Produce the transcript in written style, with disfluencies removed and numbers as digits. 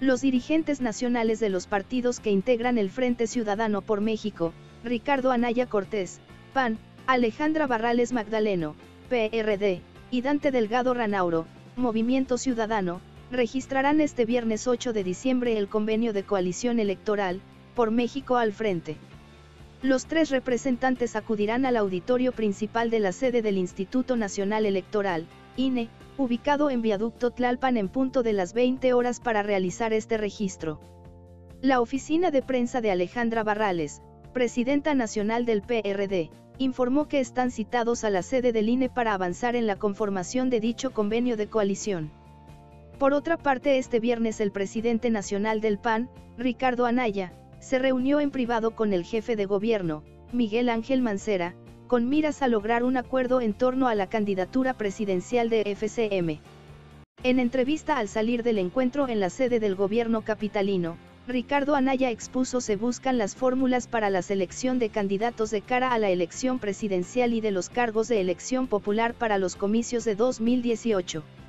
Los dirigentes nacionales de los partidos que integran el Frente Ciudadano por México, Ricardo Anaya Cortés, PAN, Alejandra Barrales Magdaleno, PRD, y Dante Delgado Ranauro, Movimiento Ciudadano, registrarán este viernes 8 de diciembre el convenio de coalición electoral, por México al Frente. Los tres representantes acudirán al auditorio principal de la sede del Instituto Nacional Electoral, INE, ubicado en Viaducto Tlalpan en punto de las 20 horas para realizar este registro. La oficina de prensa de Alejandra Barrales, presidenta nacional del PRD, informó que están citados a la sede del INE para avanzar en la conformación de dicho convenio de coalición. Por otra parte, este viernes el presidente nacional del PAN, Ricardo Anaya, se reunió en privado con el jefe de gobierno, Miguel Ángel Mancera, con miras a lograr un acuerdo en torno a la candidatura presidencial de FCM. En entrevista al salir del encuentro en la sede del gobierno capitalino, Ricardo Anaya expuso se buscan las fórmulas para la selección de candidatos de cara a la elección presidencial y de los cargos de elección popular para los comicios de 2018.